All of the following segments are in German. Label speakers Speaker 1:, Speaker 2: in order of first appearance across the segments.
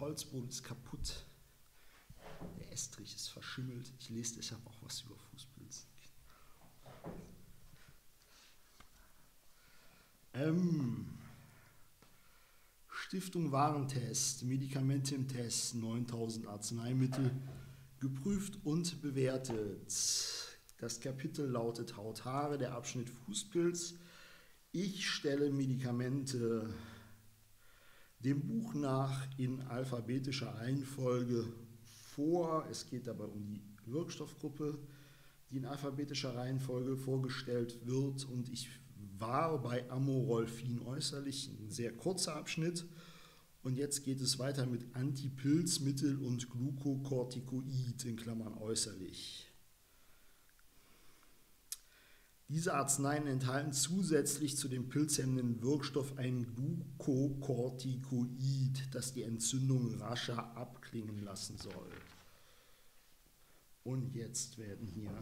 Speaker 1: Holzboden ist kaputt. Der Estrich ist verschimmelt. Ich lese deshalb auch was über Fußpilz. Stiftung Warentest, Medikamente im Test, 9000 Arzneimittel, geprüft und bewertet. Das Kapitel lautet Haut, Haare, der Abschnitt Fußpilz. Ich stelle Medikamente dem Buch nach in alphabetischer Reihenfolge vor. Es geht dabei um die Wirkstoffgruppe, die in alphabetischer Reihenfolge vorgestellt wird. Und ich war bei Amorolfin äußerlich, ein sehr kurzer Abschnitt. Und jetzt geht es weiter mit Antipilzmittel und Glucocorticoid in Klammern äußerlich. Diese Arzneien enthalten zusätzlich zu dem pilzhemmenden Wirkstoff ein Glucocorticoid, das die Entzündung rascher abklingen lassen soll. Und jetzt werden hier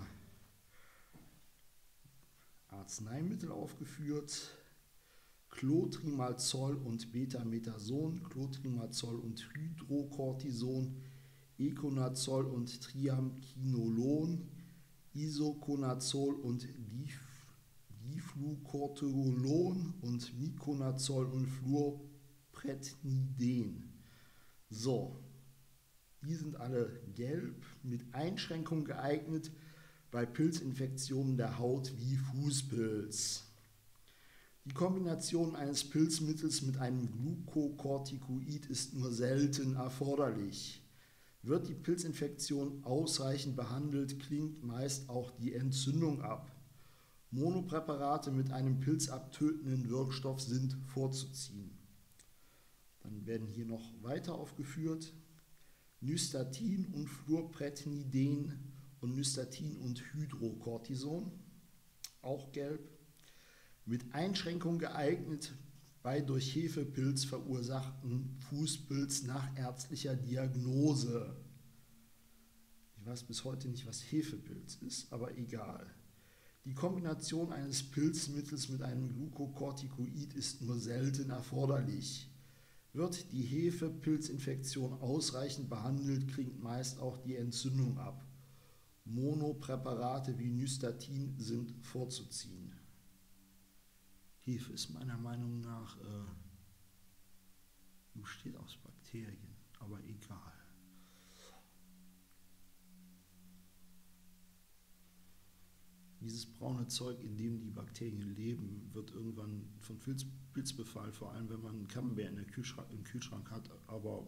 Speaker 1: Arzneimittel aufgeführt: Clotrimazol und Betametason, Clotrimazol und Hydrocortison, Econazol und Triamcinolon, Isoconazol und Diflucortolon und Miconazol und Fluorpretniden. So, die sind alle gelb, mit Einschränkung geeignet bei Pilzinfektionen der Haut wie Fußpilz. Die Kombination eines Pilzmittels mit einem Glucocorticoid ist nur selten erforderlich. Wird die Pilzinfektion ausreichend behandelt, klingt meist auch die Entzündung ab. Monopräparate mit einem pilzabtötenden Wirkstoff sind vorzuziehen. Dann werden hier noch weiter aufgeführt Nystatin und Fluorpretniden und Nystatin und Hydrocortison, auch gelb, mit Einschränkung geeignet bei durch Hefepilz verursachten Fußpilz nach ärztlicher Diagnose. Ich weiß bis heute nicht, was Hefepilz ist, aber egal. Die Kombination eines Pilzmittels mit einem Glucocorticoid ist nur selten erforderlich. Wird die Hefepilzinfektion ausreichend behandelt, klingt meist auch die Entzündung ab. Monopräparate wie Nystatin sind vorzuziehen. Hefe ist meiner Meinung nach besteht aus Bakterien, aber egal. Dieses braune Zeug, in dem die Bakterien leben, wird irgendwann von Pilzbefall, vor allem wenn man einen Camembert im Kühlschrank hat, aber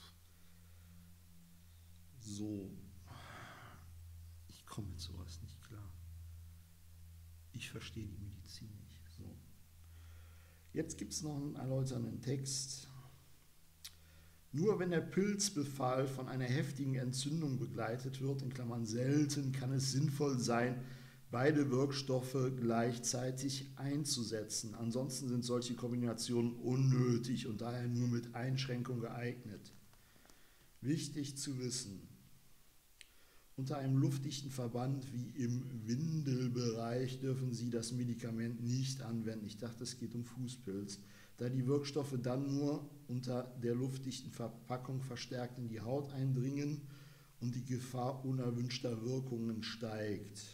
Speaker 1: so, ich komme mit sowas nicht klar. Ich verstehe die Medizin nicht. So. Jetzt gibt es noch einen erläuternden Text. Nur wenn der Pilzbefall von einer heftigen Entzündung begleitet wird, in Klammern selten, kann es sinnvoll sein, beide Wirkstoffe gleichzeitig einzusetzen. Ansonsten sind solche Kombinationen unnötig und daher nur mit Einschränkung geeignet. Wichtig zu wissen: Unter einem luftdichten Verband wie im Windelbereich dürfen Sie das Medikament nicht anwenden. Ich dachte, es geht um Fußpilz, da die Wirkstoffe dann nur unter der luftdichten Verpackung verstärkt in die Haut eindringen und die Gefahr unerwünschter Wirkungen steigt.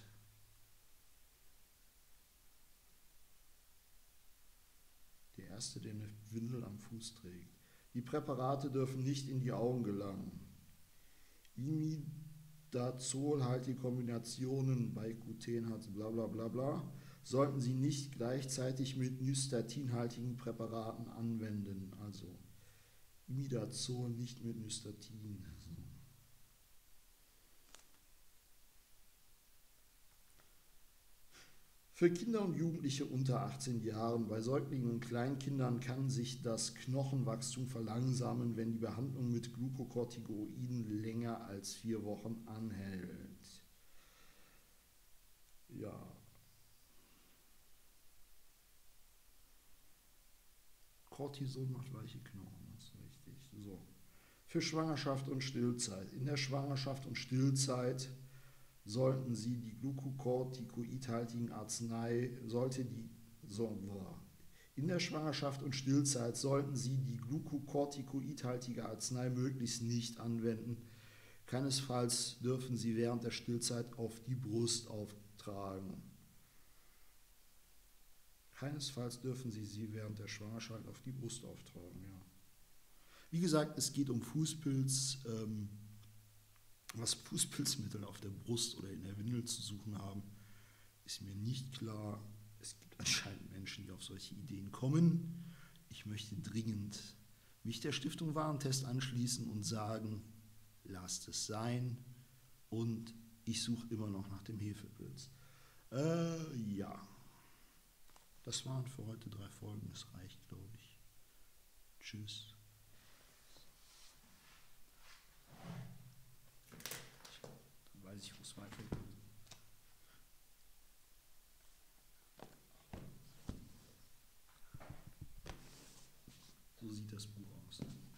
Speaker 1: Der Erste, der eine Windel am Fuß trägt. Die Präparate dürfen nicht in die Augen gelangen. Imidazolhaltige Kombinationen bei Cutenhat, bla bla bla bla, sollten Sie nicht gleichzeitig mit Nystatinhaltigen Präparaten anwenden. Also Imidazol nicht mit Nystatin. So. Für Kinder und Jugendliche unter 18 Jahren, bei Säuglingen und Kleinkindern kann sich das Knochenwachstum verlangsamen, wenn die Behandlung mit Glucocorticoiden länger als 4 Wochen anhält. Ja. Cortison macht weiche Knochen, das ist richtig. So. Für Schwangerschaft und Stillzeit. In der Schwangerschaft und Stillzeit sollten Sie die Glucocorticoidhaltigen Arznei, In der Schwangerschaft und Stillzeit sollten Sie die glucocorticoidhaltige Arznei möglichst nicht anwenden. Keinesfalls dürfen Sie während der Stillzeit auf die Brust auftragen. Keinesfalls dürfen Sie sie während der Schwangerschaft auf die Brust auftragen. Ja. Wie gesagt, es geht um Fußpilz. Was Fußpilzmittel auf der Brust oder in der Windel zu suchen haben, ist mir nicht klar. Es gibt anscheinend Menschen, die auf solche Ideen kommen. Ich möchte dringend mich der Stiftung Warentest anschließen und sagen, lasst es sein und ich suche immer noch nach dem Hefepilz. Ja, das waren für heute 3 Folgen, das reicht, glaube ich. Tschüss. Dann weiß ich, wo es weitergeht. So sieht das Buch aus.